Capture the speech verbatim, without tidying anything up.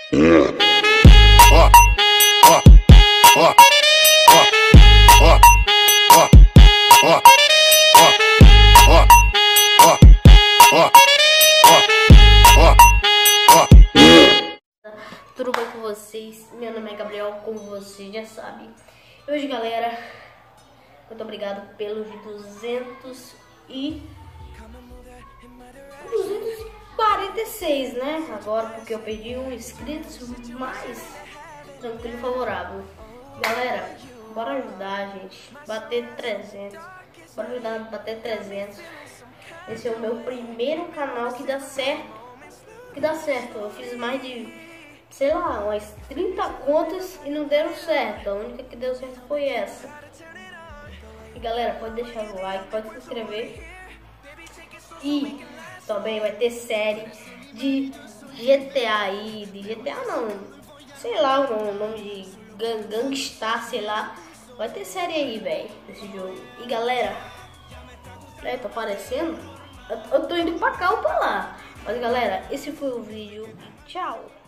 Tudo bem com vocês? Meu nome é Gabriel, como vocês já sabem. E hoje, galera, muito obrigado pelos duzentos e duzentos e quarenta e seis, né? Agora, porque eu perdi um inscrito, mas tranquilo e favorável. Galera, bora ajudar, gente, bater trezentos. Bora ajudar a bater trezentos. Esse é o meu primeiro canal que dá certo. Que dá certo. Eu fiz mais de, sei lá, umas trinta contas e não deram certo. A única que deu certo foi essa. E galera, pode deixar o like, pode se inscrever. E também vai ter série de G T A aí, de G T A não, sei lá o nome de Gang, Gangstar, sei lá. Vai ter série aí, velho, desse jogo. E galera, é, tá aparecendo? Eu, eu tô indo pra cá ou pra lá. Mas galera, esse foi o vídeo. Tchau.